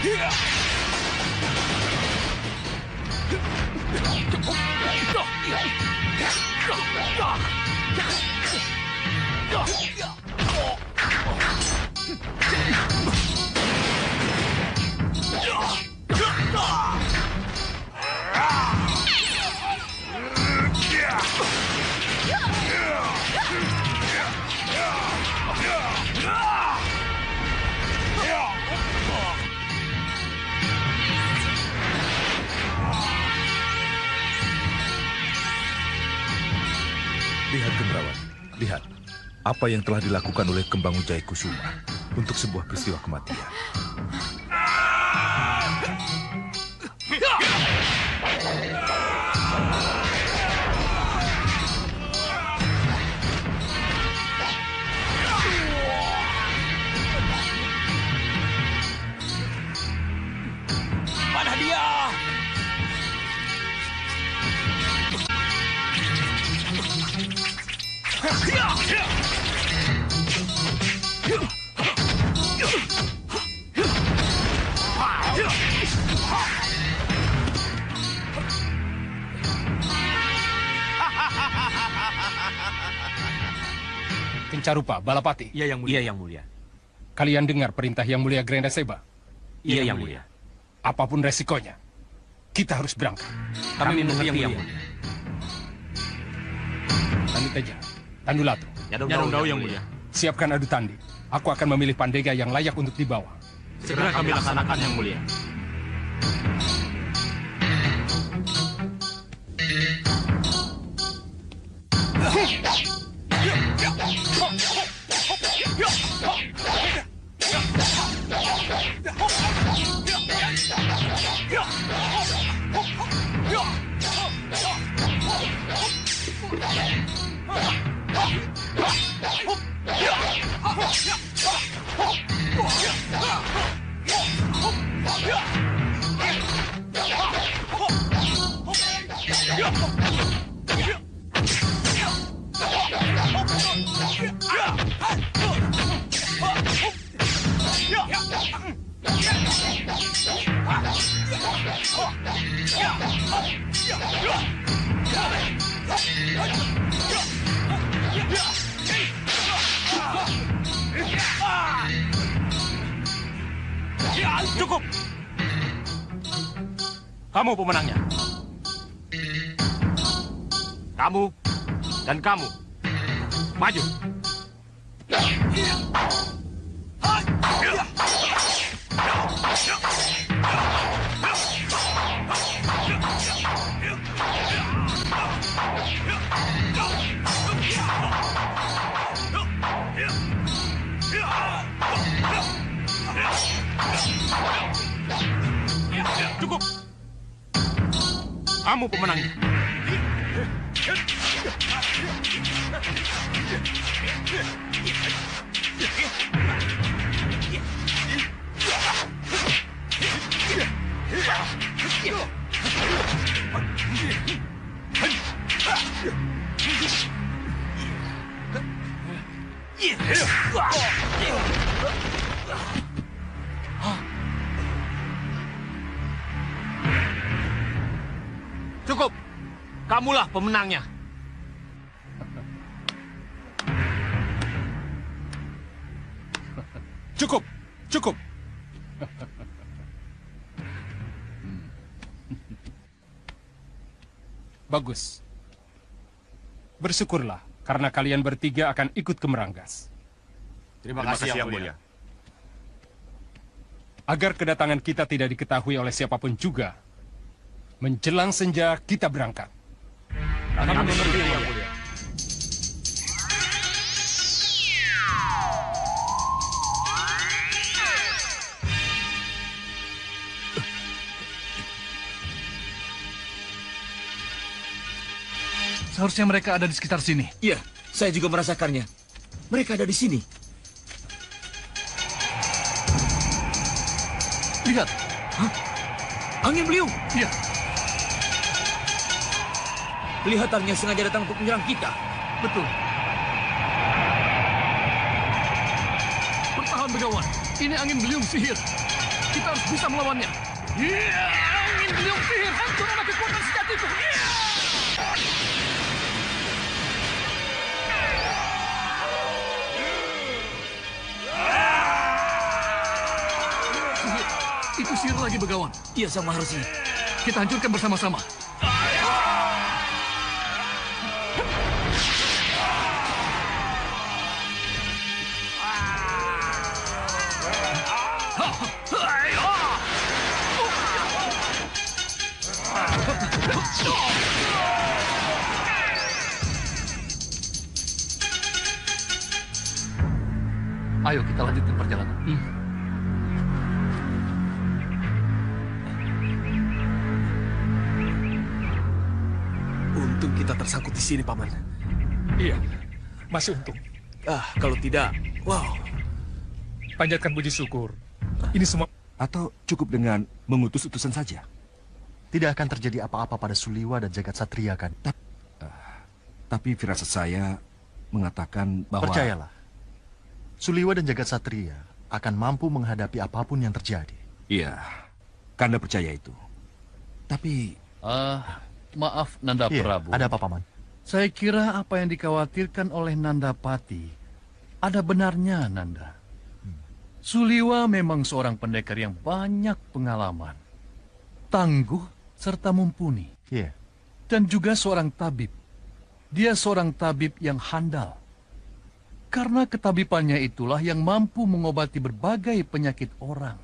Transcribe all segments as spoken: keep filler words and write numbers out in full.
Lihat Gendrawati, lihat apa yang telah dilakukan oleh Kembang Ujaya Kusuma untuk sebuah peristiwa kematian. Mana dia? Kencarupa, Balapati. Iya yang mulia. Iya yang mulia. Kalian dengar perintah yang mulia Grenda Seba? Iya yang mulia. Apapun resikonya, kita harus berangkat. Kami mengerti yang mulia. Tandi Teja, Tandulatu, Nyadong yang mulia. Siapkan adu tandi. Aku akan memilih Pandega yang layak untuk dibawa. Segera kami laksanakan yang mulia. Cukup. Kamu pemenangnya. Kamu dan kamu. Maju. Cukup. Kamu pemenangnya. Cukup. Kamulah pemenangnya. Cukup, cukup. Bagus. Bersyukurlah, karena kalian bertiga akan ikut ke Meranggas. Terima, Terima kasih, Yang Mulia. Agar kedatangan kita tidak diketahui oleh siapapun juga, menjelang senja kita berangkat. Kami mengerti, Yang Mulia. Seharusnya mereka ada di sekitar sini. Iya, saya juga merasakannya. Mereka ada di sini. Lihat. Hah? Angin beliung. Iya. Kelihatannya sengaja datang untuk menyerang kita. Betul. Bertahan, Begawan. Ini angin beliung sihir. kita harus bisa melawannya. Iya, angin beliung sihir hancur oleh kekuatan sejatiku. Iya. Itu sihir lagi, Begawan. Iya, sama harusnya. Kita hancurkan bersama-sama. Ayo kita lanjutkan perjalanan. Hmm. Untung kita tersangkut di sini, Paman. Iya, masih untung. Ah, kalau tidak, wow. Panjatkan puji syukur. Ini semua... Atau cukup dengan mengutus utusan saja? Tidak akan terjadi apa-apa pada Suliwa dan Jagat Satria, kan? Ta uh, tapi firasat saya mengatakan bahwa... Percayalah, Suliwa dan Jagat Satria akan mampu menghadapi apapun yang terjadi. Iya, Kanda percaya itu. Tapi... Ah, maaf Nanda Iya, Prabu. ada apa, Paman? Saya kira apa yang dikhawatirkan oleh Nanda Pati ada benarnya, Nanda. Suliwa memang seorang pendekar yang banyak pengalaman, tangguh serta mumpuni. Iya. Dan juga seorang tabib. Dia seorang tabib yang handal. Karena ketabipannya itulah yang mampu mengobati berbagai penyakit orang.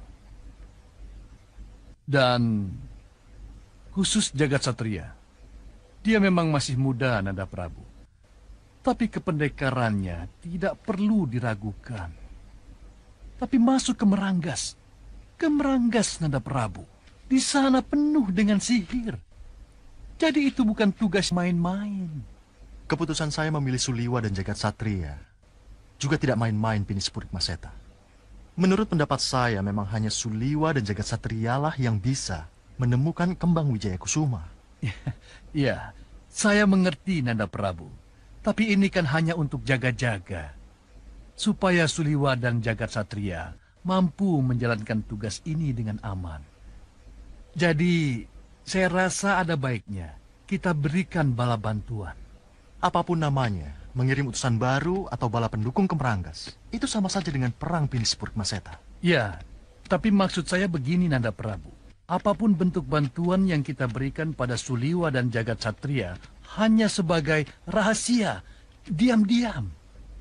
Dan khusus Jagat Satria, dia memang masih muda, Nanda Prabu. Tapi kependekarannya tidak perlu diragukan. Tapi masuk ke Meranggas. Ke Meranggas, Nanda Prabu. Di sana penuh dengan sihir. Jadi itu bukan tugas main-main. Keputusan saya memilih Suliwa dan Jagat Satria juga tidak main-main, Pinis Purikmaseta. Menurut pendapat saya, memang hanya Suliwa dan Jagat Satria lah yang bisa menemukan kembang Wijaya Kusuma. Ya, saya mengerti, Nanda Prabu. Tapi ini kan hanya untuk jaga-jaga. Supaya Suliwa dan Jagat Satria mampu menjalankan tugas ini dengan aman. Jadi, saya rasa ada baiknya kita berikan bala bantuan. Apapun namanya, mengirim utusan baru atau bala pendukung ke Meranggas, itu sama saja dengan perang, Pinis Purikmaseta. Ya, tapi maksud saya begini, Nanda Prabu. Apapun bentuk bantuan yang kita berikan pada Suliwa dan Jagat Satria hanya sebagai rahasia, diam-diam.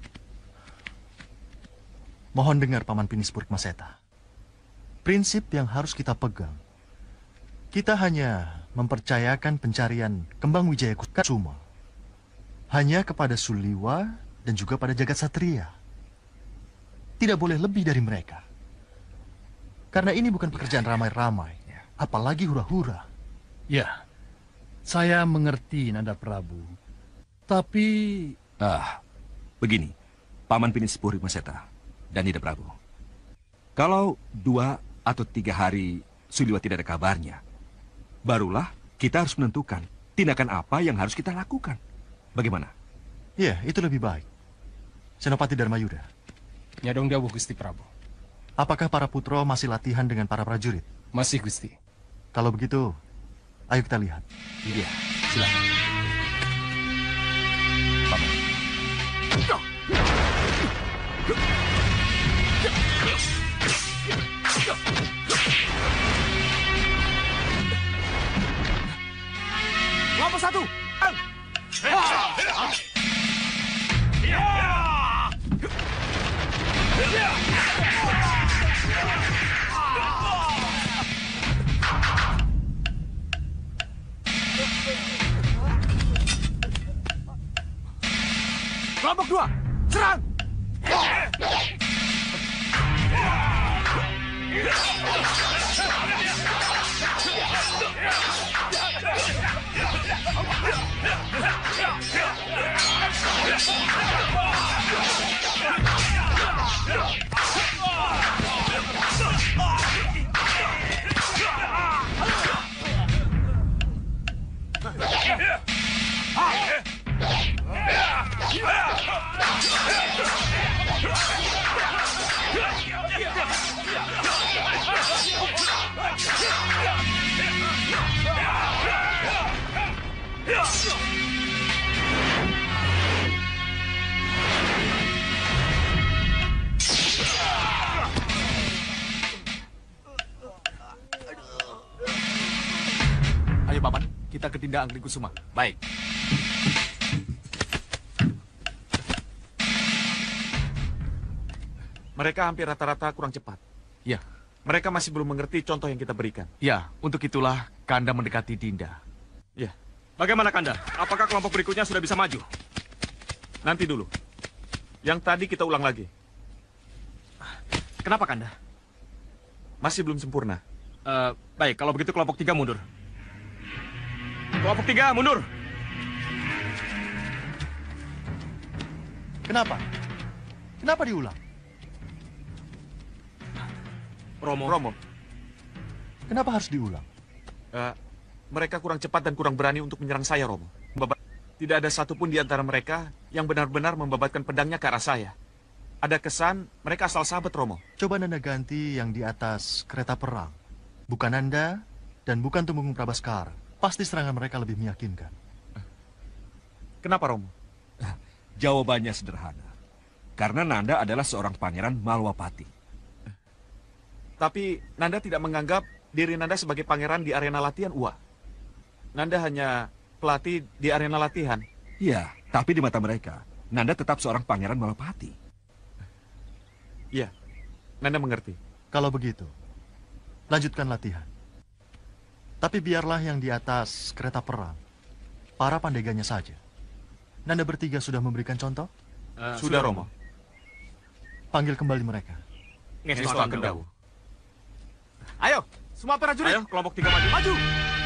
Mohon dengar, Paman Pinis Purikmaseta. Prinsip yang harus kita pegang. Kita hanya mempercayakan pencarian kembang Wijaya Kusuma hanya kepada Suliwa dan juga pada Jagat Satria. Tidak boleh lebih dari mereka. Karena ini bukan pekerjaan ramai-ramai, apalagi hura-hura. Ya, saya mengerti, Nanda Prabu. Tapi... Ah, begini, Paman Pinis Purikmaseta dan Nanda Prabu. Kalau dua atau tiga hari Suliwa tidak ada kabarnya, barulah kita harus menentukan tindakan apa yang harus kita lakukan. Bagaimana? Ya, itu lebih baik. Senopati Dharmayuda. Nyadong dawuh, Gusti Prabu. Apakah para putro masih latihan dengan para prajurit? Masih, Gusti. Kalau begitu, ayo kita lihat. Iya, silakan. Paman. Kelompok satu. Kelompok dua, serang! kita ke Dinda Angling Kusuma. Baik. Mereka hampir rata-rata kurang cepat. Ya, Mereka masih belum mengerti contoh yang kita berikan. ya, untuk itulah Kanda mendekati Dinda. Ya, Bagaimana Kanda? Apakah kelompok berikutnya sudah bisa maju? nanti dulu. Yang tadi kita ulang lagi. Kenapa Kanda? Masih belum sempurna. Eh, baik, kalau begitu kelompok tiga mundur. Kelompok tiga mundur. Kenapa? Kenapa diulang? Romo. Romo, Kenapa harus diulang? eh, mereka kurang cepat dan kurang berani untuk menyerang saya, Romo. Membaba- Tidak ada satupun di antara mereka yang benar-benar membabatkan pedangnya ke arah saya. Ada kesan mereka asal sahabat, Romo. Coba Nanda ganti yang di atas kereta perang. Bukan Nanda dan bukan Tumenggung Prabaskara. Pasti serangan mereka lebih meyakinkan. Kenapa, Romo? Jawabannya sederhana. Karena Nanda adalah seorang pangeran Malwapati. Tapi Nanda tidak menganggap diri Nanda sebagai pangeran di arena latihan, Uwa. Nanda hanya pelatih di arena latihan. Iya, tapi di mata mereka, Nanda tetap seorang pangeran Malwapati. Iya, Nanda mengerti. Kalau begitu, lanjutkan latihan. Tapi biarlah yang di atas kereta perang, para pandeganya saja. Nanda bertiga sudah memberikan contoh? Eh, Sudah, Romo. Panggil kembali mereka. Ngesto Ngesto akan Akendawu. Ayo, semua prajurit. Ayo, kelompok tiga maju. Maju.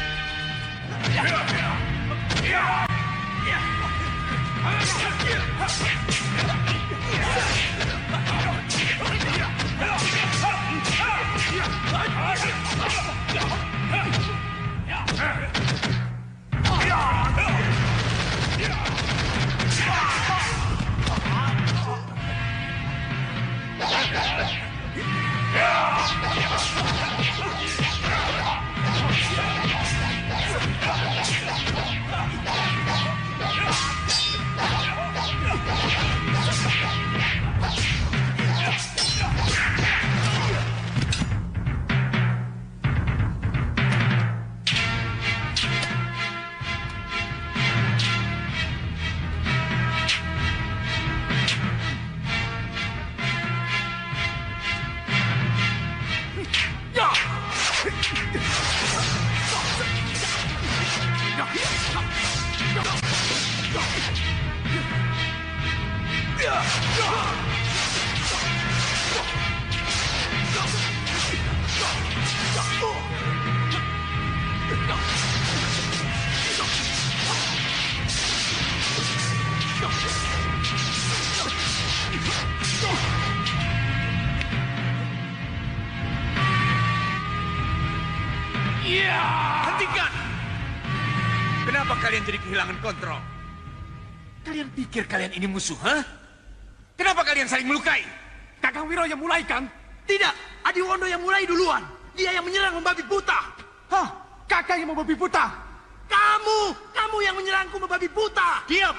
Hentikan! Kenapa kalian jadi kehilangan kontrol? Kalian pikir kalian ini musuh, ha? Kenapa kalian saling melukai? Kakang Wiro yang mulai kan? Tidak, Adiwondo yang mulai duluan. Dia yang menyerang membabi buta. Hah? Kakang yang membabi buta? Kamu, kamu yang menyerangku membabi buta. Diam.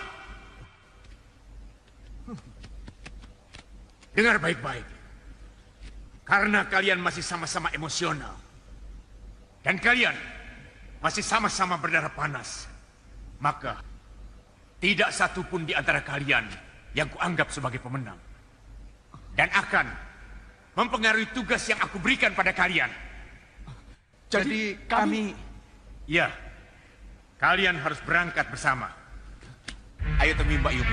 Dengar baik-baik. Karena kalian masih sama-sama emosional. Dan kalian masih sama-sama berdarah panas. Maka, tidak satu pun di antara kalian yang kuanggap sebagai pemenang. Dan akan mempengaruhi tugas yang aku berikan pada kalian. Jadi, kami... Ya, kalian harus berangkat bersama. Ayo temui Mbak Yumi.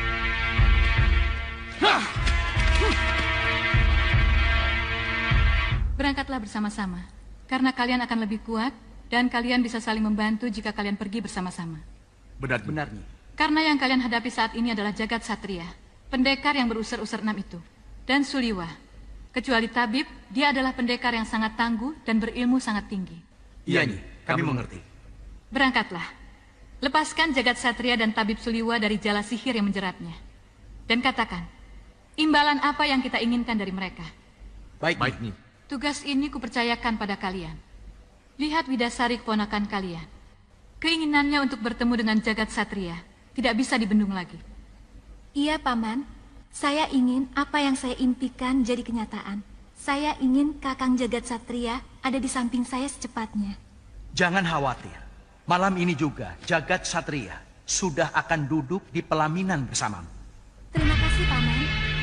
Berangkatlah bersama-sama, karena kalian akan lebih kuat dan kalian bisa saling membantu jika kalian pergi bersama-sama. Benar, benarnya. Karena yang kalian hadapi saat ini adalah jagat satria, pendekar yang berusur-usur enam itu, dan Suliwa. Kecuali tabib, dia adalah pendekar yang sangat tangguh dan berilmu sangat tinggi. Iya, Nyi. Kami mengerti. Berangkatlah. Lepaskan jagat satria dan tabib Suliwa dari jala sihir yang menjeratnya. Dan katakan, imbalan apa yang kita inginkan dari mereka. Baik, Baik Nyi. Tugas ini kupercayakan pada kalian. Lihat Widasari keponakan kalian. Keinginannya untuk bertemu dengan jagat satria tidak bisa dibendung lagi. Iya, Paman. Saya ingin apa yang saya impikan jadi kenyataan. Saya ingin Kakang Jagat Satria ada di samping saya secepatnya. Jangan khawatir. Malam ini juga Jagat Satria sudah akan duduk di pelaminan bersamamu. Terima kasih, Paman.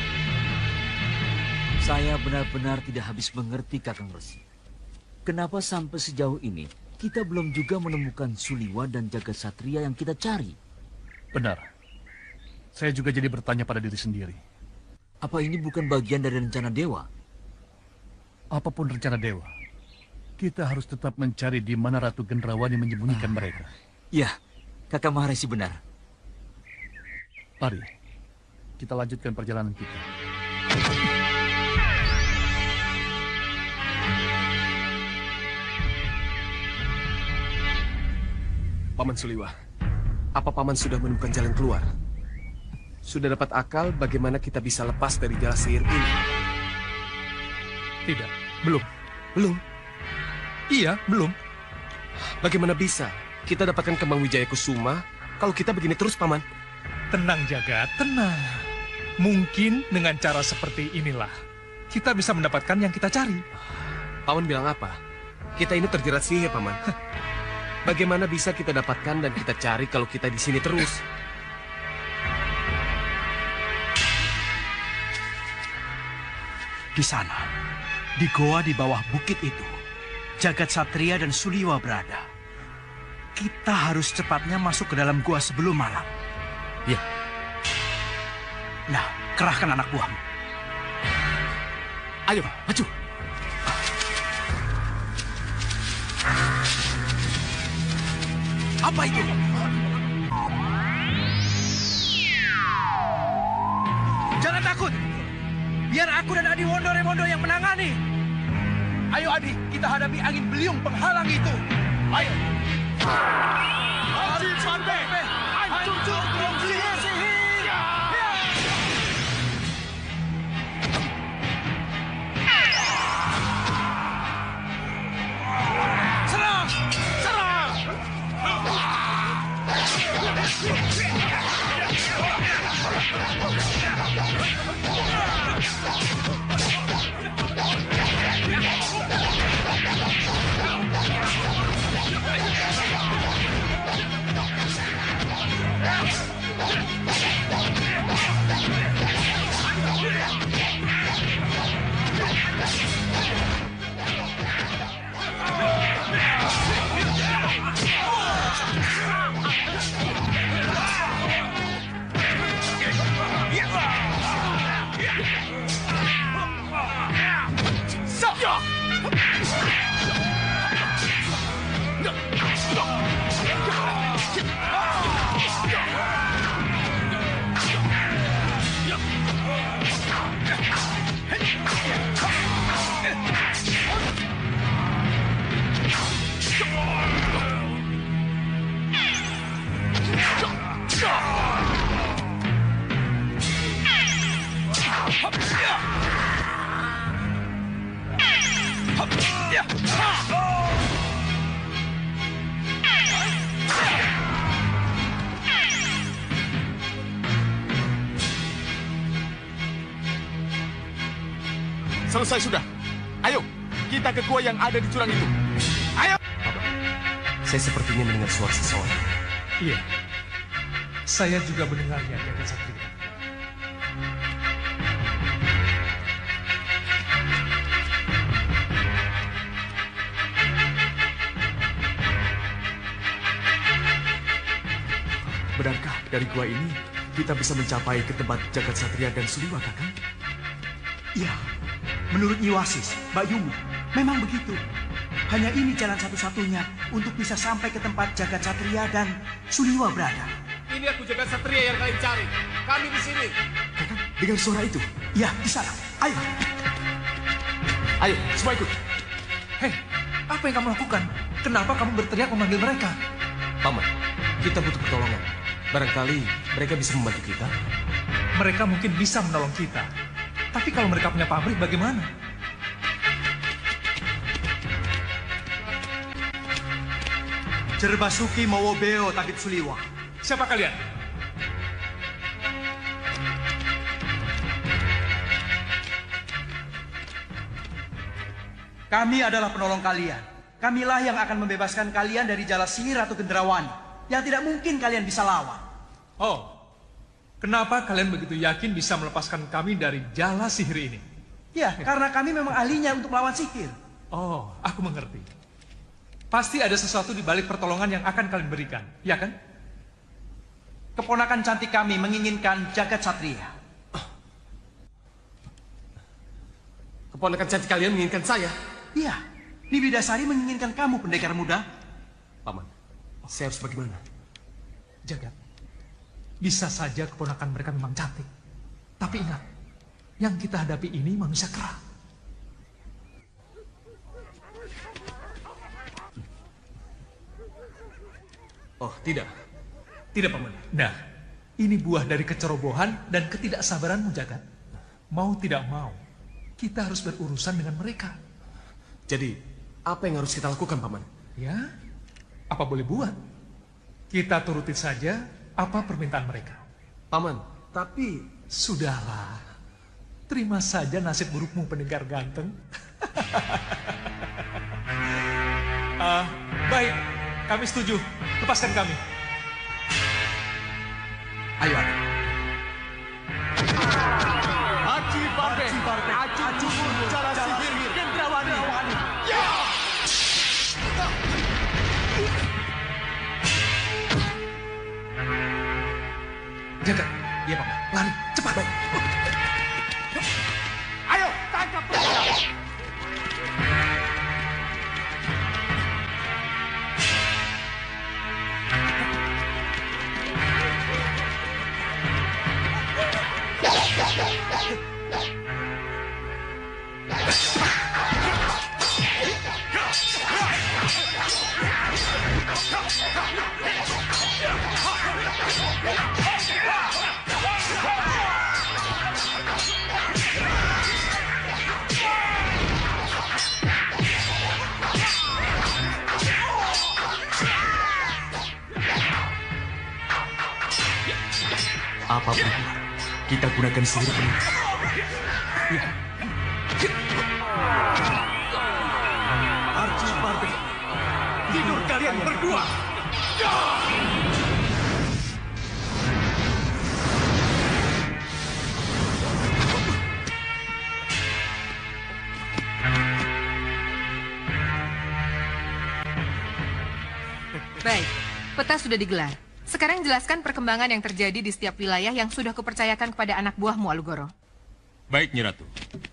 Saya benar-benar tidak habis mengerti, Kakang Resi. Kenapa sampai sejauh ini kita belum juga menemukan Suliwa dan Jagat Satria yang kita cari? Benar. Saya juga jadi bertanya pada diri sendiri. Apa ini bukan bagian dari rencana dewa? Apapun rencana dewa, kita harus tetap mencari di mana Ratu Gendrawani menyembunyikan mereka. Ya, Kakang Maharesi benar. Mari, kita lanjutkan perjalanan kita. Paman Suliwa, apa Paman sudah menemukan jalan keluar? Sudah dapat akal bagaimana kita bisa lepas dari jala sihir ini? Tidak, belum. Belum? Iya, belum. Bagaimana bisa kita dapatkan Kembang Wijaya Kusuma kalau kita begini terus, Paman? Tenang, Jagat, tenang. Mungkin dengan cara seperti inilah kita bisa mendapatkan yang kita cari. Paman bilang apa? Kita ini terjerat sihir, Paman. Bagaimana bisa kita dapatkan dan kita cari kalau kita di sini terus? Di sana, di goa di bawah bukit itu, Jagat Satria dan Suliwa berada. Kita harus cepatnya masuk ke dalam gua sebelum malam. Ya. Nah, kerahkan anak buahmu. Ayo, maju. Apa itu? Jangan takut. Biar aku dan Adi Wondo Remondo yang menangani. Ayo Adi, kita hadapi angin beliung penghalang itu. Ayo. Adi Pandai, hancur gerong sihir. Serang! Serang! Selesai sudah. Ayo, kita ke gua yang ada di jurang itu. Ayo. Saya sepertinya mendengar suara seseorang. Iya. Saya juga mendengarnya, Jagat Satria. Benarkah dari gua ini kita bisa mencapai ke tempat Jagat Satria dan Suliwa, Kakang? Iya, menurut Nyi Wasis, Mbak Yungu, memang begitu. Hanya ini jalan satu-satunya untuk bisa sampai ke tempat Jagat Satria dan Suliwa berada. Ini aku Jagat Satria yang kalian cari. Kami di sini. Kakang, dengar suara itu? Iya, di sana. Ayo. Ayo, semua ikut. Hei, apa yang kamu lakukan? Kenapa kamu berteriak memanggil mereka? Paman, kita butuh pertolongan. Barangkali mereka bisa membantu kita. Mereka mungkin bisa menolong kita. Tapi kalau mereka punya pabrik, bagaimana? Jerbasuki Mowobeo Tabib Suliwa. Siapa kalian? Kami adalah penolong kalian. Kamilah yang akan membebaskan kalian dari jala sihir Ratu Gendrawani, yang tidak mungkin kalian bisa lawan. Oh, kenapa kalian begitu yakin bisa melepaskan kami dari jala sihir ini? Ya, karena kami memang ahlinya untuk melawan sihir. Oh, aku mengerti. Pasti ada sesuatu di balik pertolongan yang akan kalian berikan, ya kan? Keponakan cantik kami menginginkan jagat satria. Keponakan cantik kalian menginginkan saya? Iya, Nibidasari menginginkan kamu, pendekar muda. Paman, saya harus bagaimana? Jagat, bisa saja keponakan mereka memang cantik. Tapi ingat, yang kita hadapi ini manusia kera. Oh, tidak. Tidak, Paman. Nah, ini buah dari kecerobohan dan ketidaksabaranmu, Jagat. Mau tidak mau, kita harus berurusan dengan mereka. Jadi, apa yang harus kita lakukan, Paman? Ya, apa boleh buat? Kita turuti saja apa permintaan mereka. Paman, tapi... Sudahlah. Terima saja nasib burukmu, pendekar ganteng. uh, baik, kami setuju. Lepaskan kami. Ayo, ayo. Aci Barbe, Aci Jumur, Jala Sihir, Gendrawani. Ya! Jaga, iya Paman. Lari, cepat. Baik. Ayo, tangkap mereka. Apapun, kita gunakan sihir penuh. Ya. Archie Barbe, tidur kalian berdua. Ya! Baik, peta sudah digelar. Sekarang jelaskan perkembangan yang terjadi di setiap wilayah yang sudah kupercayakan kepada anak buahmu, Alugoro. Baik, Nyi Ratu.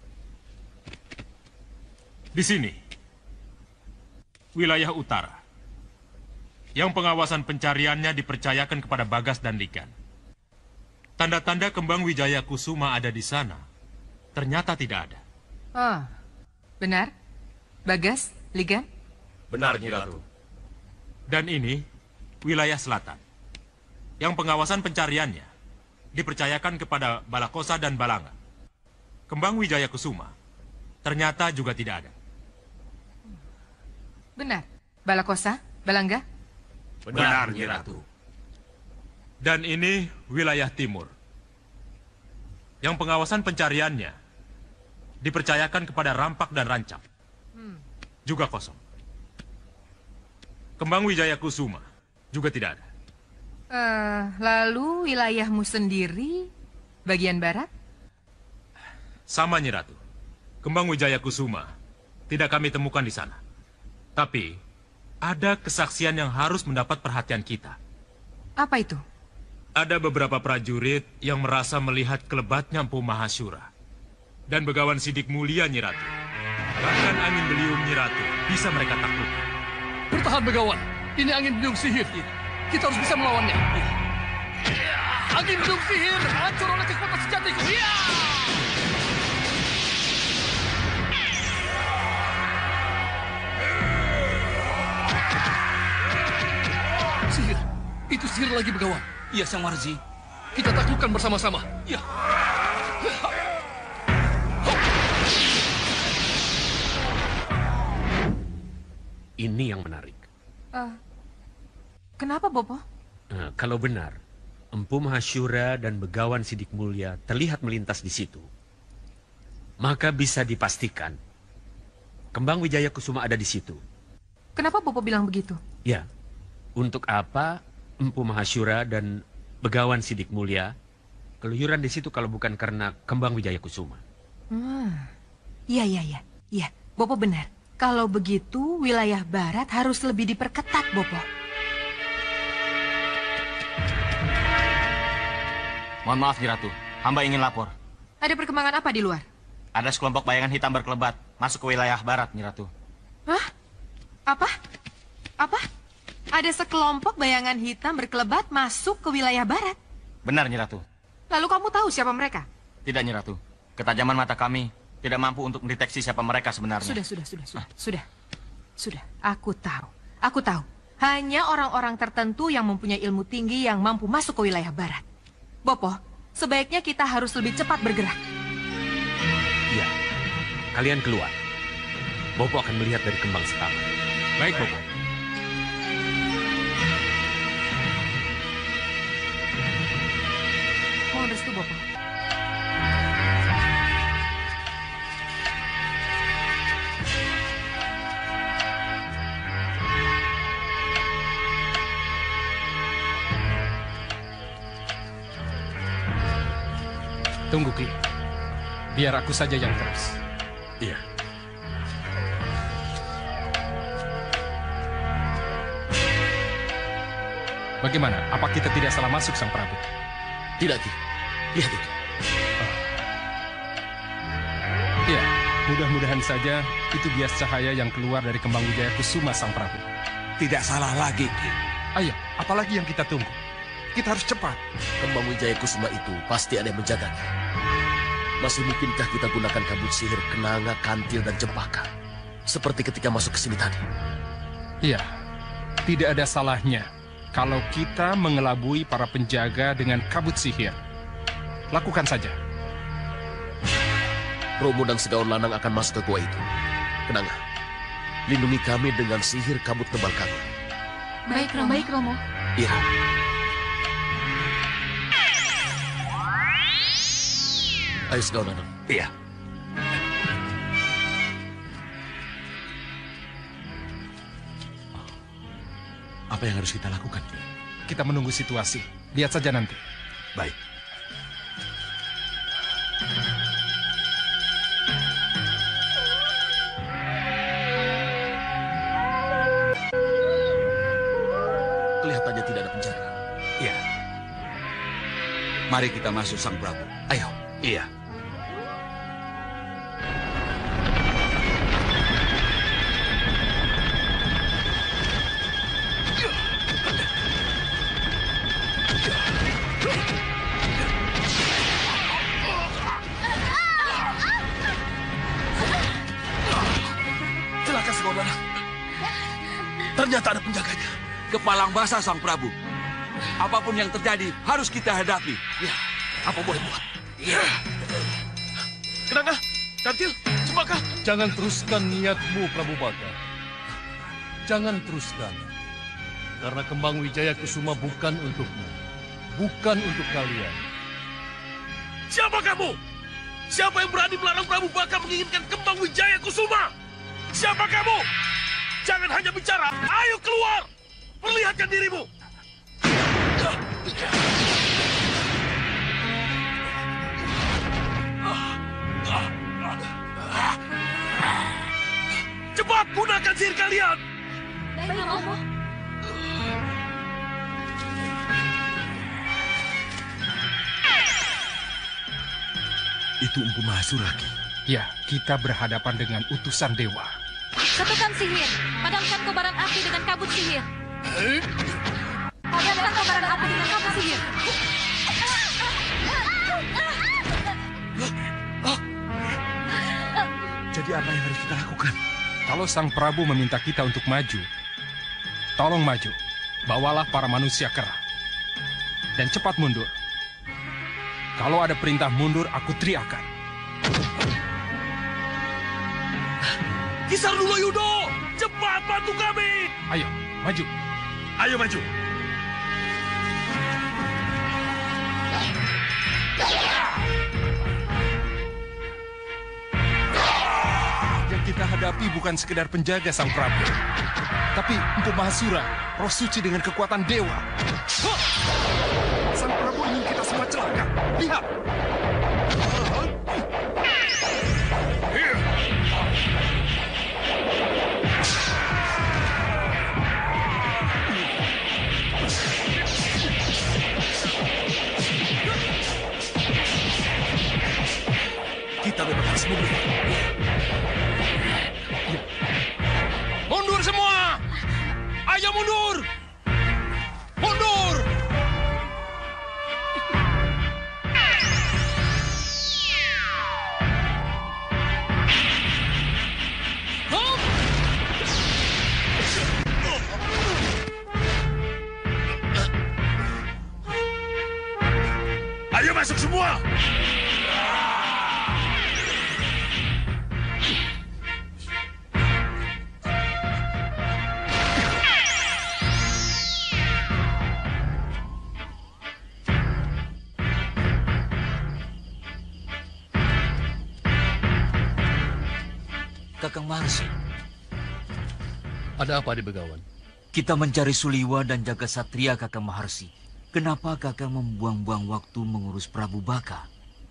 Di sini, wilayah utara, yang pengawasan pencariannya dipercayakan kepada Bagas dan Ligan. Tanda-tanda kembang Wijaya Kusuma ada di sana, ternyata tidak ada. Oh, benar? Bagas, Ligan? Benar, Nyi Ratu. Dan ini, wilayah selatan, yang pengawasan pencariannya dipercayakan kepada Balakosa dan Balanga. Kembang Wijaya Kusuma ternyata juga tidak ada. Benar. Balakosa, Balanga? Benar, Nyi Ratu. Dan ini wilayah timur, yang pengawasan pencariannya dipercayakan kepada Rampak dan Rancap. Hmm. Juga kosong. Kembang Wijaya Kusuma juga tidak ada. Uh, lalu wilayahmu sendiri, bagian barat? Sama, Nyi Ratu. Kembang Wijaya Kusuma tidak kami temukan di sana. Tapi, ada kesaksian yang harus mendapat perhatian kita. Apa itu? Ada beberapa prajurit yang merasa melihat kelebatnya Empu Mahashura. Dan Begawan Sidik Mulia, Nyi Ratu. Bahkan angin beliung Nyi Ratu bisa mereka taklukkan. Bertahan, Begawan. Ini angin beliung sihir. Kita harus bisa melawannya. Angin beliung sihir, hancur oleh kekuatan sejatiku. Ya! Sihir, itu sihir lagi, Begawan. Iya, Sang Warzi. Kita taklukkan bersama-sama. Ya. Ini yang menarik. Uh, kenapa, Bopo? Nah, kalau benar, Empu Mahashura dan Begawan Sidik Mulia terlihat melintas di situ, maka bisa dipastikan Kembang Wijaya Kusuma ada di situ. Kenapa Bopo bilang begitu? Ya, untuk apa Empu Mahasyura dan Begawan Sidik Mulia keluyuran di situ kalau bukan karena Kembang Wijaya Kusuma? Hmm. Iya, iya, iya. Iya, Bopo benar. Kalau begitu, wilayah barat harus lebih diperketat, Bopo. Mohon maaf, Nyi Ratu. Hamba ingin lapor. Ada perkembangan apa di luar? Ada sekelompok bayangan hitam berkelebat masuk ke wilayah barat, Nyi Ratu. Hah? Apa? Apa? Ada sekelompok bayangan hitam berkelebat masuk ke wilayah barat? Benar, Nyi Ratu. Lalu kamu tahu siapa mereka? Tidak, Nyi Ratu. Ketajaman mata kami tidak mampu untuk mendeteksi siapa mereka sebenarnya. Sudah, sudah, sudah, sudah, sudah. Sudah, aku tahu. Aku tahu. Hanya orang-orang tertentu yang mempunyai ilmu tinggi yang mampu masuk ke wilayah barat. Bopo, sebaiknya kita harus lebih cepat bergerak. Iya, kalian keluar. Bopo akan melihat dari kembang setaman. Baik, Bopo. Mohon restu, Bopo. Tunggu, Ki. Biar aku saja yang terus. Iya. Bagaimana? Apa kita tidak salah masuk, Sang Prabu? Tidak, Ki. Lihat itu. Ya, mudah-mudahan saja itu bias cahaya yang keluar dari Kembang Wijaya Kusuma, Sang Prabu. Tidak salah lagi, Ki. Ayo, apalagi yang kita tunggu? Kita harus cepat. Kembang Wijaya Kusuma itu pasti ada yang menjaganya. Masih mungkinkah kita gunakan kabut sihir kenanga, kantil, dan cempaka? Seperti ketika masuk ke sini tadi. Iya, tidak ada salahnya kalau kita mengelabui para penjaga dengan kabut sihir. Lakukan saja. Romo dan Segaun Lanang akan masuk ke gua itu. Kenanga, lindungi kami dengan sihir kabut tebal kami. Baik, Romo. Baik, Romo. Iya. Ayo, Segaun Lanang. Iya. Apa yang harus kita lakukan? Kita menunggu situasi. Lihat saja nanti. Baik. Kelihatannya tidak ada penjaga. Iya. Mari kita masuk, Sang Prabu. Ayo. Iya. Celaka, Segaun Lanang. Ternyata ada penjaganya. Kepalang basah, Sang Prabu. Apapun yang terjadi, harus kita hadapi. Ya, apa boleh buat? Iya. Kenanga, kantil, cempaka. Jangan teruskan niatmu, Prabu Baka. Jangan teruskan. Karena Kembang Wijaya Kusuma bukan untukmu. Bukan untuk kalian. Siapa kamu? Siapa yang berani melarang Prabu Baka menginginkan Kembang Wijaya Kusuma? Siapa kamu? Jangan hanya bicara. Ayo keluar. Perlihatkan dirimu. Cepat gunakan sihir kalian. Baik, Romo. Itu Empu Mahasyura, Ki. Ya, kita berhadapan dengan utusan dewa. Satukan sihir. Padamkan kobaran api dengan kabut sihir. Padamkan kobaran api dengan kabut sihir. Jadi apa yang harus kita lakukan? Kalau Sang Prabu meminta kita untuk maju, tolong maju. Bawalah para manusia kera. Dan cepat mundur. Kalau ada perintah mundur, aku teriakan. Kisar Dulo Yudo, cepat bantu kami. Ayo, maju. Ayo maju. Yang mereka hadapi bukan sekedar penjaga sang Prabu, tapi Empu Mahasura, roh suci dengan kekuatan dewa. Hah! Sang Prabu ingin kita semua celaka. Lihat! Kita memang harus mundur. Mundur semua! Ayo mundur! Mundur! Ayo masuk semua! Kakang Maharsi. Ada apa di Begawan? Kita mencari Suliwa dan Jagat Satria, Kakang Maharsi. Kenapa Kakang membuang-buang waktu mengurus Prabu Baka?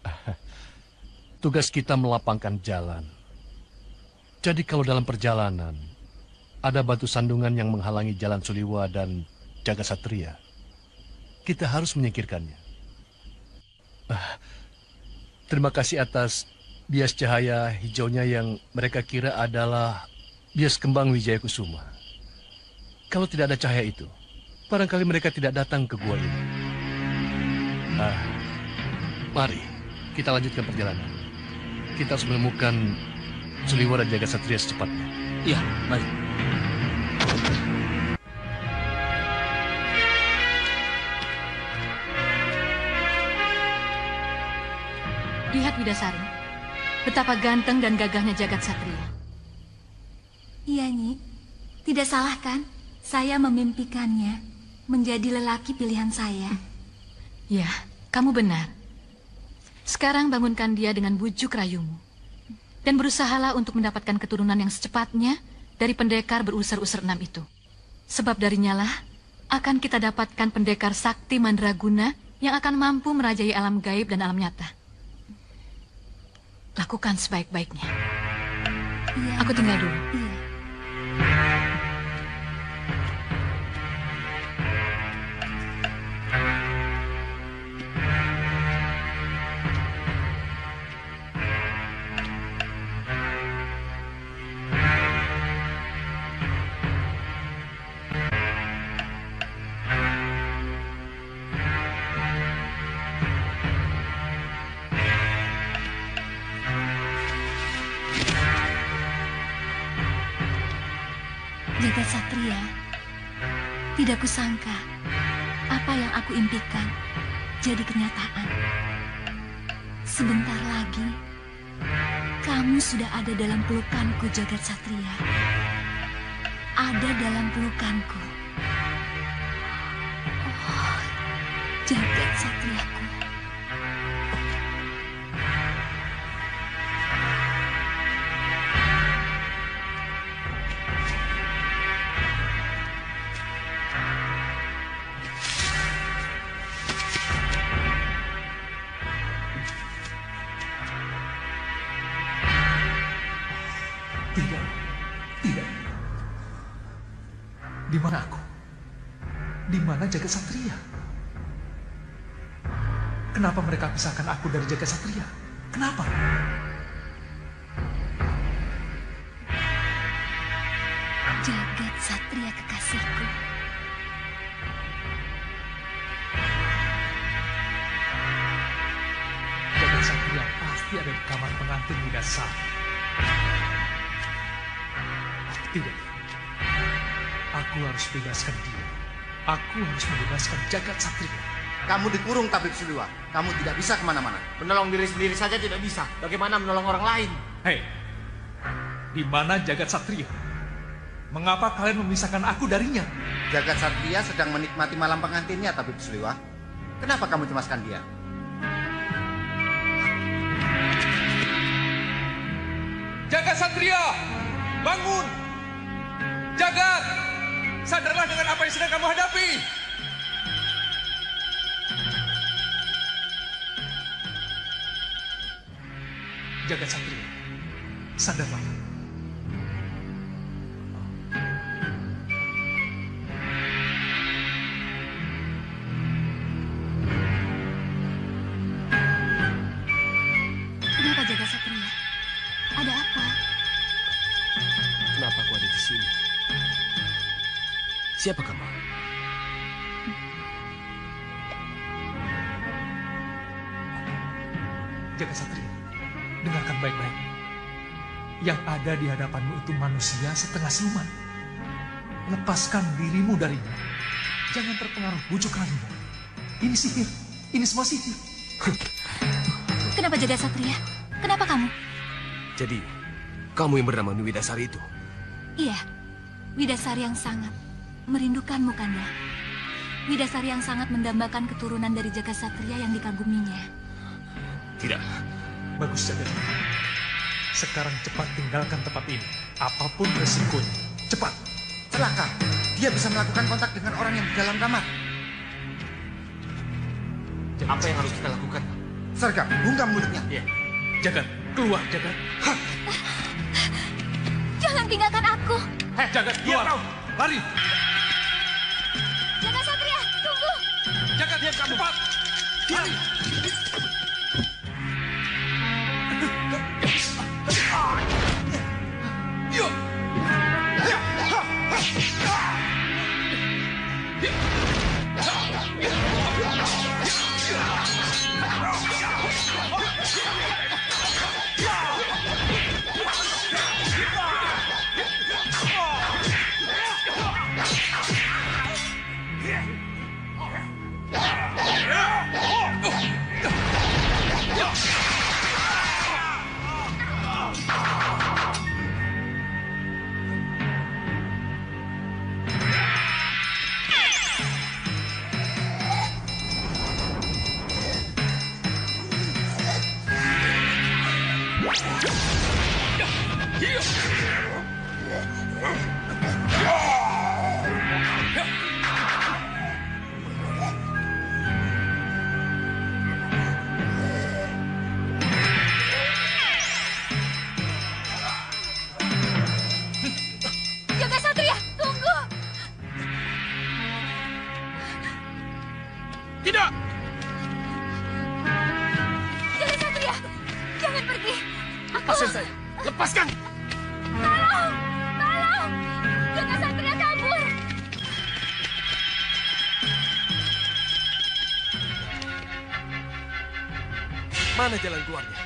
Tugas kita melapangkan jalan. Jadi kalau dalam perjalanan ada batu sandungan yang menghalangi jalan Suliwa dan Jagat Satria, kita harus menyingkirkannya. Ah, terima kasih atas bias cahaya hijaunya yang mereka kira adalah bias kembang Wijaya Kusuma. Kalau tidak ada cahaya itu, barangkali mereka tidak datang ke gua ini. Ah, mari kita lanjutkan perjalanan. Kita harus menemukan Suliwa dan Jagat Satria secepatnya. Ya, mari. Lihat Widasari, betapa ganteng dan gagahnya Jagat Satria. Iya, Nyi. Tidak salah kan? Saya memimpikannya menjadi lelaki pilihan saya. Ya, kamu benar. Sekarang bangunkan dia dengan bujuk rayumu. Dan berusahalah untuk mendapatkan keturunan yang secepatnya dari pendekar berusur-usur enam itu. Sebab darinya lah akan kita dapatkan pendekar sakti mandraguna yang akan mampu merajai alam gaib dan alam nyata. Lakukan sebaik-baiknya. Iya. Aku tinggal dulu. Iya. Jagat Satria, tidak kusangka apa yang aku impikan jadi kenyataan. Sebentar lagi, kamu sudah ada dalam pelukanku, Jagat Satria. Ada dalam pelukanku. Oh, Jagat Satriaku. Tidak, tidak. Di mana aku? Di mana Jagat Satria? Kenapa mereka pisahkan aku dari Jagat Satria? Kenapa? Jagat Satria kekasihku. Jagat Satria pasti ada di kamar pengantin Widasari. Tidak. Aku harus bebaskan dia. Aku harus membebaskan Jagat Satria. Kamu dikurung, Tabib Suliwa. Kamu tidak bisa kemana-mana. Menolong diri sendiri saja tidak bisa. Bagaimana menolong orang lain? Hei, di mana Jagat Satria? Mengapa kalian memisahkan aku darinya? Jagat Satria sedang menikmati malam pengantinnya, Tabib Suliwa. Kenapa kamu cemaskan dia? Jagat Jagat Satria, bangun! Jagat, sadarlah dengan apa yang sedang kamu hadapi. Jagat Satria, sadarlah. Kenapa Jagat Satria? Ada apa? Kenapa aku ada di sini? Siapa kamu? Jagat Satria, dengarkan baik-baik. Yang ada di hadapanmu itu manusia setengah siluman. Lepaskan dirimu darinya. Jangan terpengaruh bujuk rayunya. Ini sihir. Ini semua sihir. Kenapa Jagat Satria? Kenapa kamu? Jadi, kamu yang bernama Widasari itu? Iya, Widasari yang sangat merindukanmu, Kanda. Widasari yang sangat mendambakan keturunan dari Jagat Satria yang dikaguminya. Tidak. Bagus, Jagat. Sekarang cepat tinggalkan tempat ini. Apapun resikonya. Cepat. Celaka. Dia bisa melakukan kontak dengan orang yang di dalam kamar. Apa yang harus kita lakukan? Sergap, bungkam mulutnya. Iya. Jagat, keluar, Jagat. Jangan tinggalkan aku. Hei, Jagat, keluar. Lari. Jagat Satria, tunggu. Jagat, diam kamu. Cepat. Lari. Yuk. Jagat Satria, tunggu. Tidak. Jagat Satria, jangan pergi. Aku... Lepaskan saya. Lepaskan. Tolong, tolong. Jagat Satria kabur. Mana jalan keluarnya?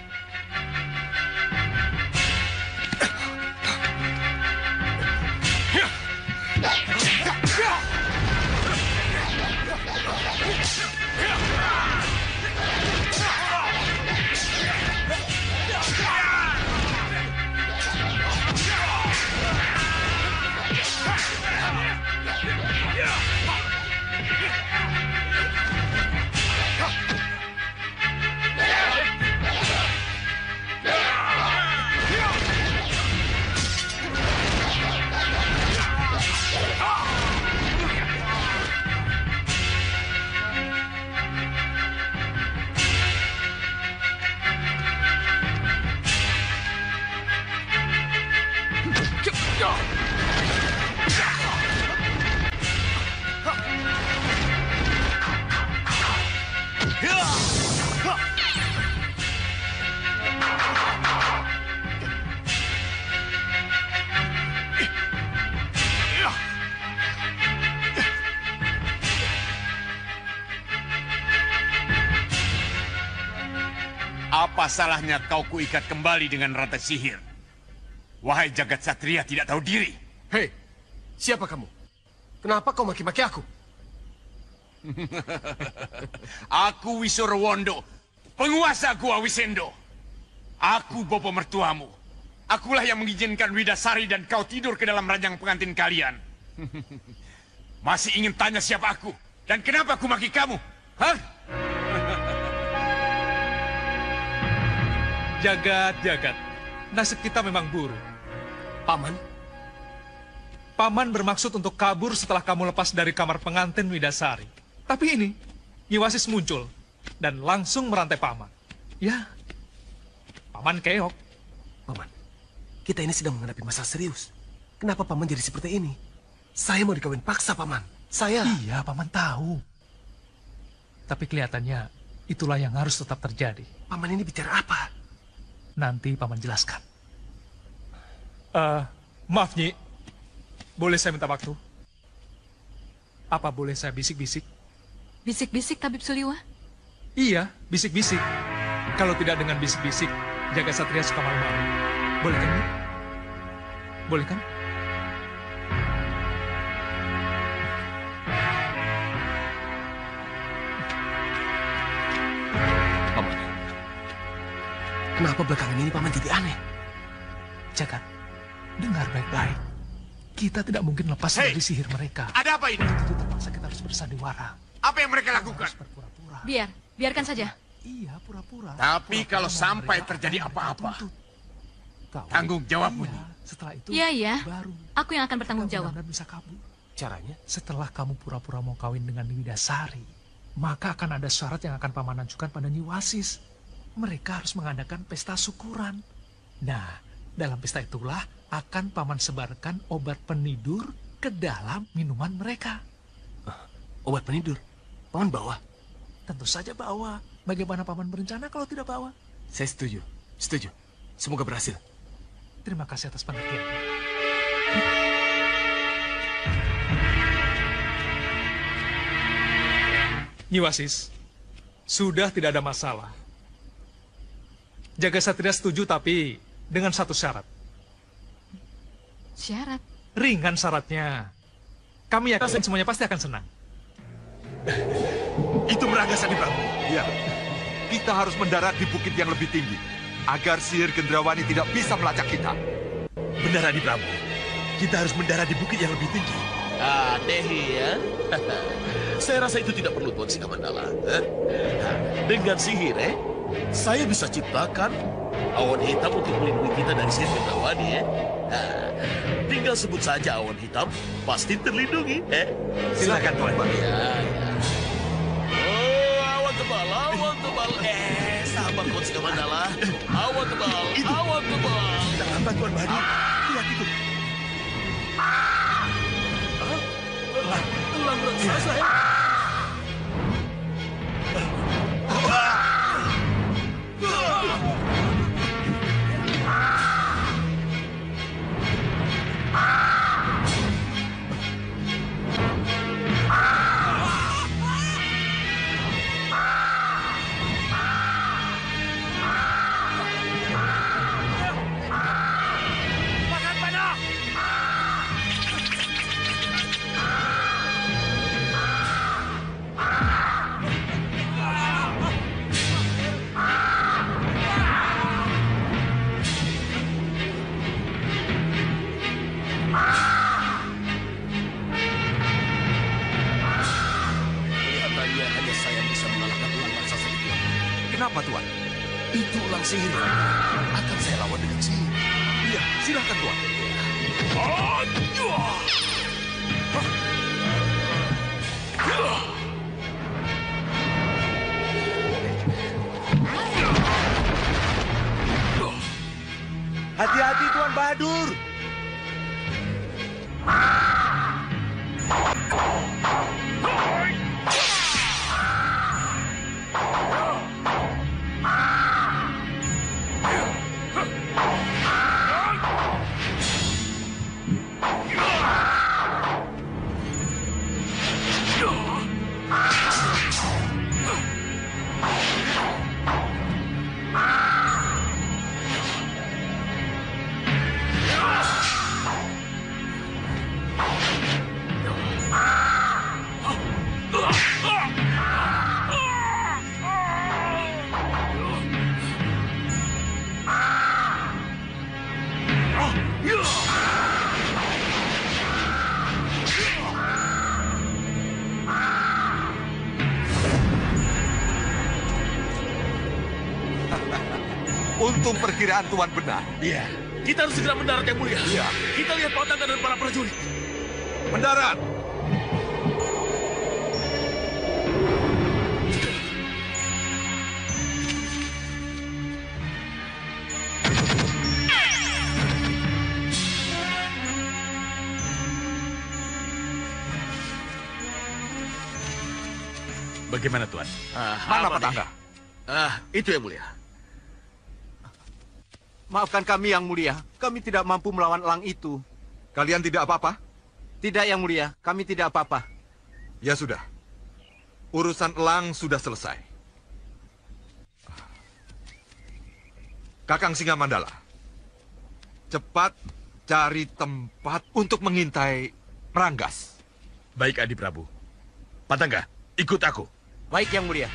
Apa salahnya kau kuikat kembali dengan rantai sihir? Wahai Jagat Satria tidak tahu diri. Hei, siapa kamu? Kenapa kau maki-maki aku? Aku Wisurawondo, penguasa Gua Wisendo. Aku bopo mertuamu. Akulah yang mengizinkan Widasari dan kau tidur ke dalam ranjang pengantin kalian. Masih ingin tanya siapa aku? Dan kenapa aku maki kamu? Hah? Jagat, Jagat. nasib kita memang buruk. Paman? Paman bermaksud untuk kabur setelah kamu lepas dari kamar pengantin Widasari. Tapi ini, Nyi Wasis muncul dan langsung merantai Paman. Ya, Paman keok. Paman, kita ini sedang menghadapi masalah serius. Kenapa Paman jadi seperti ini? Saya mau dikawin paksa, Paman. Saya... Iya, Paman tahu. Tapi kelihatannya itulah yang harus tetap terjadi. Paman ini bicara apa? Nanti Paman jelaskan. Uh, maaf, Nyi. Boleh saya minta waktu? Apa boleh saya bisik-bisik? Bisik-bisik, Tabib Suliwa? Iya, bisik-bisik. Kalau tidak dengan bisik-bisik, Jaga Satria suka malu-malu. Boleh kan, Nyi? Boleh kan? Paman, kenapa belakangan ini Paman jadi aneh? Jagat, dengar baik-baik. Kita tidak mungkin lepas hey, dari sihir mereka. Ada apa ini? Itu terpaksa kita harus bersandiwara. Apa yang mereka lakukan? Biar, biarkan saja. Iya, pura-pura. Tapi pura-pura kalau sampai terjadi apa-apa, tanggung jawabmu. Iya, setelah itu, iya, iya. baru aku yang akan bertanggung jawab. Dan bisa kabur. Caranya? Setelah kamu pura-pura mau kawin dengan Widasari, maka akan ada syarat yang akan Paman ajukan pada Nyi Wasis. Mereka harus mengadakan pesta syukuran. Nah, dalam pesta itulah akan Paman sebarkan obat penidur ke dalam minuman mereka. Uh, obat penidur? Paman bawa? Tentu saja bawa. Bagaimana Paman berencana kalau tidak bawa? Saya setuju. Setuju. Semoga berhasil. Terima kasih atas pengertiannya. Nyi Wasis, sudah tidak ada masalah. Jaga Satria setuju tapi dengan satu syarat. Syarat? Ringan syaratnya. Kami yakin semuanya pasti akan senang. Itu Meraga Sandi Prabu. Ya, kita harus mendarat di bukit yang lebih tinggi agar sihir Gendrawani tidak bisa melacak kita. Benar, Adi Prabu. Kita harus mendarat di bukit yang lebih tinggi. Ah, Dehi ya. Saya rasa itu tidak perlu, Tuan Singamandala. Dengan sihir, eh, saya bisa ciptakan awan hitam untuk melindungi kita dari sihir Gendrawani, ya. Nah, tinggal sebut saja awan hitam, pasti terlindungi, eh. Silakan, Tuan Bani. Ya, ya. Oh, awan tebal, awan tebal. Eh, sabar, Tuan Singamandala. Awan tebal, itu. Awan tebal. Tidak lambat, Tuan Bani. Lihat itu. Elang raksasa, ya. Kenapa, Tuan? Itu ulang sihir. Akan saya lawan dengan sihir. Iya, silakan, Tuan. Hati-hati, Tuan Bahadur. Untung perkiraan Tuan benar. Iya, kita harus segera mendarat yang mulia. Iya. Kita lihat Patangga dan para prajurit. Mendarat! Bagaimana, Tuan? Ah, Mana aman Patangga? nih. Ah, itu yang mulia. Maafkan kami, Yang Mulia. Kami tidak mampu melawan elang itu. Kalian tidak apa-apa? Tidak, Yang Mulia. Kami tidak apa-apa. Ya sudah. Urusan elang sudah selesai. Kakang Singamandala, cepat cari tempat untuk mengintai Meranggas. Baik, Adi Prabu. Patangga, ikut aku. Baik, Yang Mulia.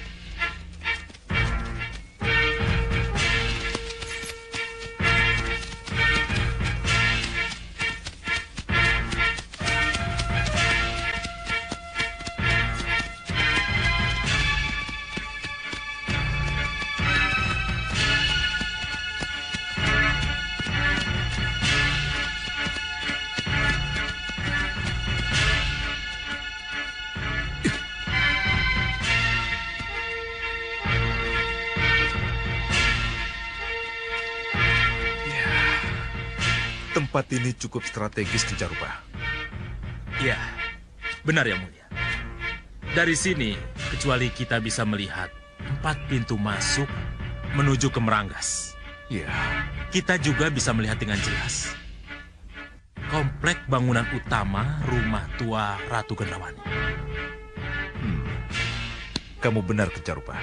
Tempat ini cukup strategis, Kicarupa. Iya, benar Yang Mulia. Dari sini, kecuali kita bisa melihat empat pintu masuk menuju ke Meranggas. Iya. Kita juga bisa melihat dengan jelas komplek bangunan utama rumah tua Ratu Gendrawani. Hmm. Kamu benar, Kicarupa.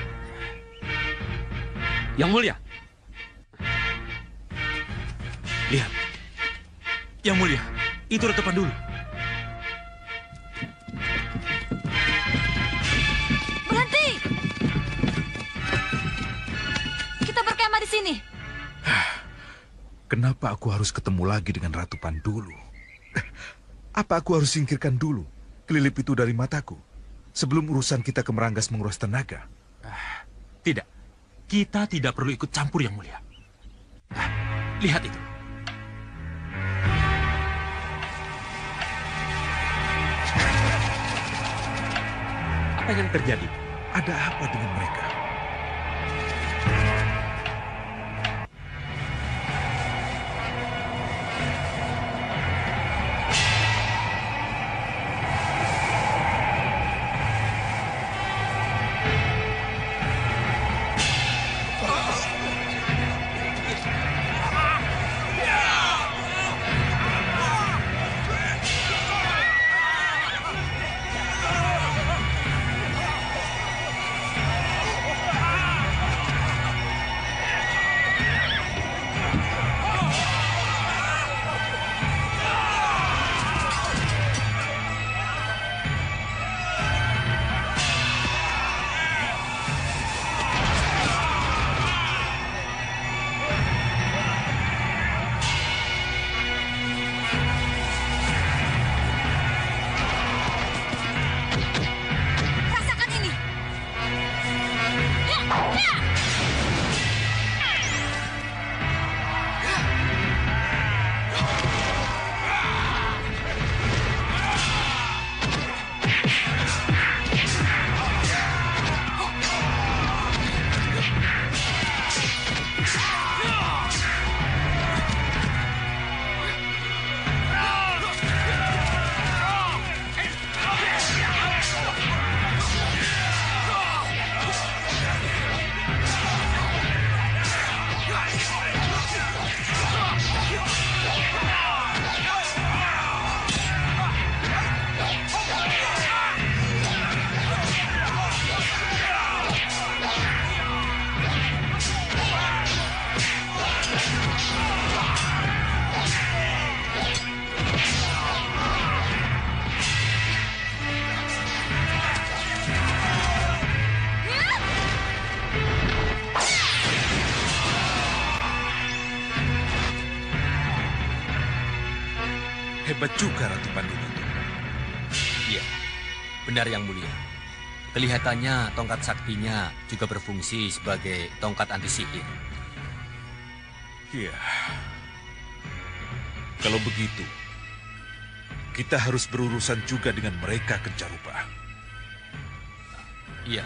Yang Mulia. Lihat. Yang Mulia, itu Ratu Pandulu. Berhenti! Kita berkemah di sini. Kenapa aku harus ketemu lagi dengan Ratu Pandulu? Apa aku harus singkirkan dulu kelilip itu dari mataku sebelum urusan kita ke Meranggas menguras tenaga? Tidak. Kita tidak perlu ikut campur, Yang Mulia. Lihat itu. Apa yang terjadi? Ada apa dengan mereka? Hebat juga Ratu Pandulu itu. Iya, benar Yang Mulia. Kelihatannya tongkat saktinya juga berfungsi sebagai tongkat anti sihir. Iya. Kalau begitu, kita harus berurusan juga dengan mereka, Kencarupa. Iya.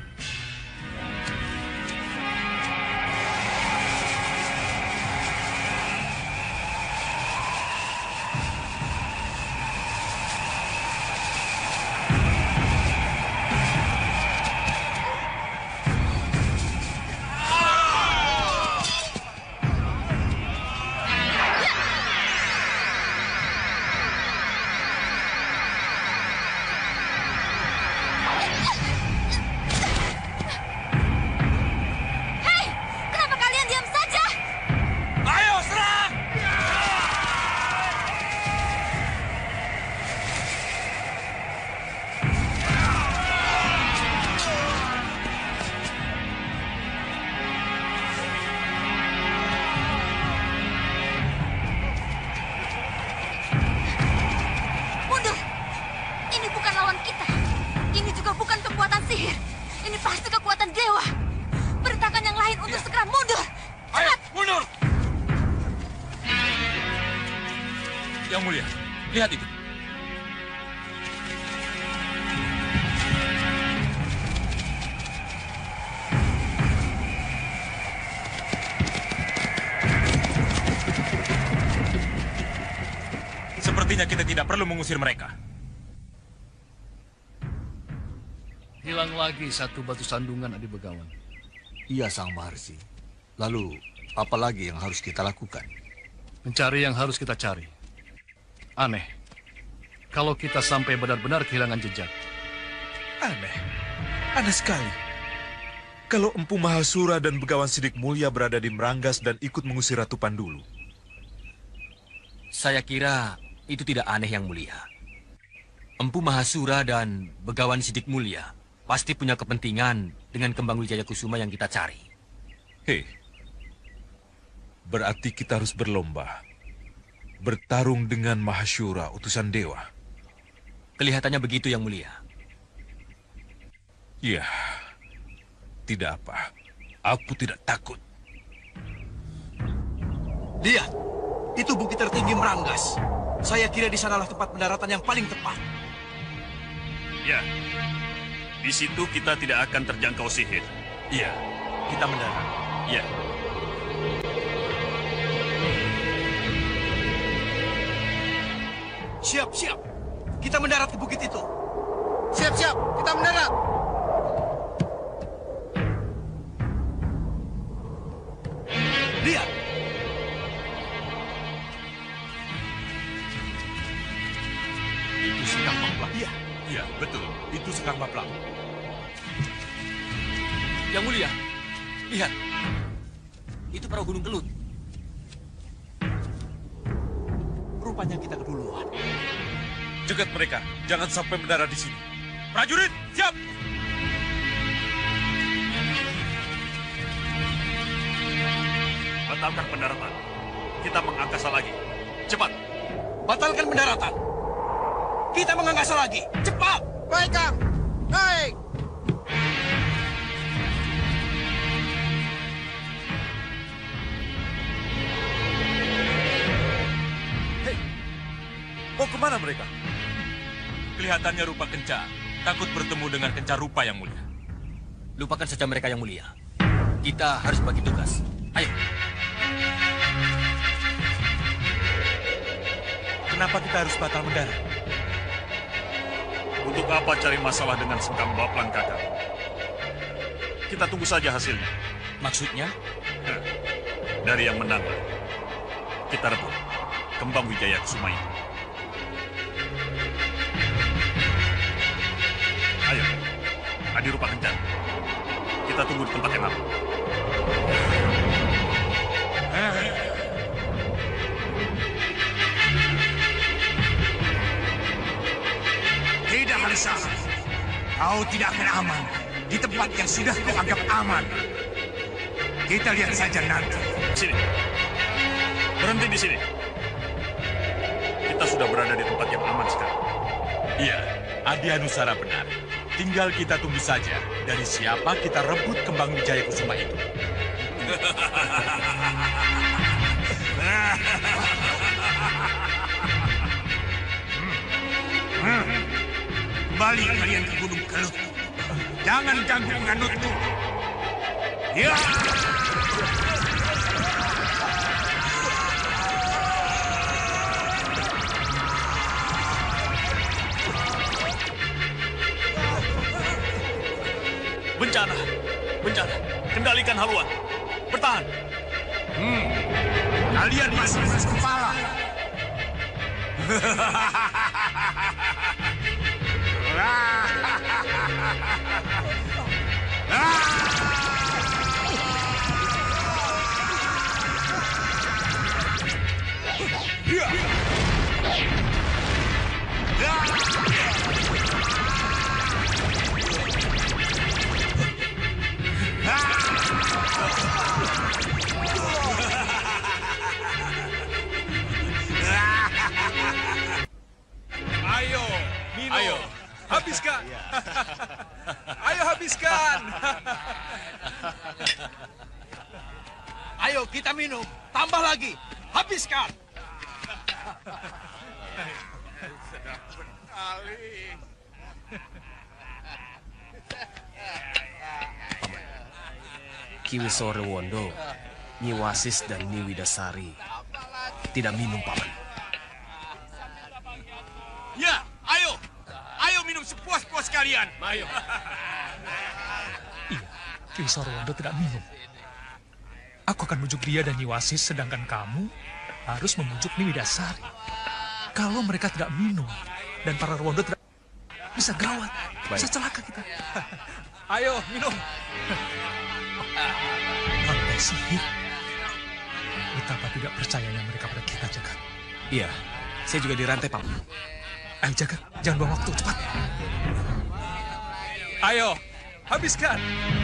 Yang mulia, lihat itu. Sepertinya kita tidak perlu mengusir mereka. Hilang lagi satu batu sandungan, Adi Begawan. Iya, Sang Maharsi. Lalu, apa lagi yang harus kita lakukan? Mencari yang harus kita cari. Aneh, kalau kita sampai benar-benar kehilangan jejak. Aneh, aneh sekali. Kalau Empu Mahasura dan Begawan Sidik Mulia berada di Meranggas dan ikut mengusir Ratu Pandulu. Saya kira itu tidak aneh, Yang Mulia. Empu Mahasura dan Begawan Sidik Mulia pasti punya kepentingan dengan Kembang Wijaya Kusuma yang kita cari. Hei, berarti kita harus berlomba. Bertarung dengan Mahasura, utusan dewa. Kelihatannya begitu, Yang Mulia. Ya, tidak apa. Aku tidak takut. Lihat, itu bukit tertinggi Meranggas. Saya kira di sanalah tempat pendaratan yang paling tepat. Ya, di situ kita tidak akan terjangkau sihir. Iya, kita mendarat. Ya. Siap, siap. Kita mendarat di bukit itu. Siap, siap. Kita mendarat. Lihat. Itu Sekang Maplak. Iya, iya, betul. Itu Sekang Maplak. Yang Mulia, lihat. Itu perahu Gunung Kelut. Rupanya kita keduluan. Cegat mereka, jangan sampai mendarat di sini. Prajurit, siap! Batalkan pendaratan. Kita mengangkasa lagi. Cepat. Batalkan pendaratan. Kita mengangkasa lagi. Cepat. Baik, Kang. Baik. Mau kemana mereka? Kelihatannya rupa Kenca takut bertemu dengan Kenca Rupa, Yang Mulia. Lupakan saja mereka, Yang Mulia. Kita harus bagi tugas. Ayo. Kenapa kita harus batal mendarat? Untuk apa cari masalah dengan Sekang Baplang, kakak? Kita tunggu saja hasilnya. Maksudnya? Nah, dari yang menang, kita rebut Kembang Wijaya Kusuma itu. Ayo, Adi Rupa Kencang. Kita tunggu di tempat yang aman. Tidak, Halisa. Kau tidak akan aman di tempat yang sudah kau anggap aman. Kita lihat saja nanti. Sini. Berhenti di sini. Kita sudah berada di tempat yang aman sekarang. Iya, Adi Anusara benar. Tinggal kita tunggu saja dari siapa kita rebut Kembang Wijaya Kusuma itu. Kembali kalian ke Gunung Kelut. Jangan ganggu penganutku. Ya! Bencana, bencana. Kendalikan haluan. Bertahan. Hmm. Kalian masih keras kepala. Ayo, minum. Ayo, habiskan. Ayo, habiskan. Ayo kita minum, tambah lagi, habiskan. Sedap sekali. Ki Wisora Wondo, Nyi Wasis dan Nyi Widasari tidak minum, Paman. Ya, ayo. Ayo minum sepuas-puas kalian. Ayo. Iya, Ki Wisorowondo tidak minum. Aku akan membujuk dia dan Nyi Wasis, sedangkan kamu harus membujuk Nyi Widasari. Kalau mereka tidak minum dan para Rwondo tidak, bisa gawat, bisa celaka kita. Ayo, minum. Rantai sihir. Betapa tidak percayanya mereka pada kita, Jagat. Iya, saya juga dirantai, Paman. Ayo, Jagat, jangan buang waktu, cepat. Ayo, habiskan.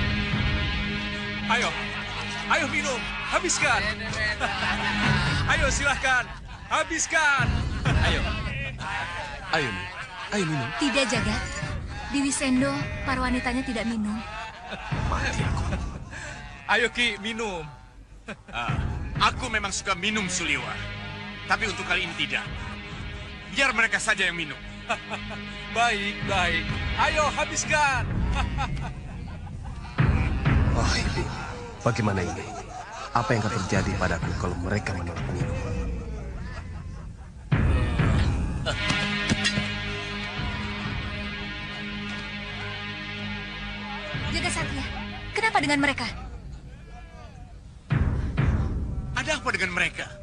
Ayo, ayo minum, habiskan. Ayo silahkan, habiskan. Ayo, ayo nih, ayo minum. Tidak, Jagat. Di Wisendo, para wanitanya tidak minum. Mati aku. Ayo Ki, minum. Ah, aku memang suka minum, Suliwa. Tapi untuk kali ini tidak. Biar mereka saja yang minum. Baik, baik. Ayo, habiskan. Oh, Ibu, bagaimana ini? Apa yang akan terjadi padaku kalau mereka menolak minum? Jaga Satria, kenapa dengan mereka? Ada apa dengan mereka?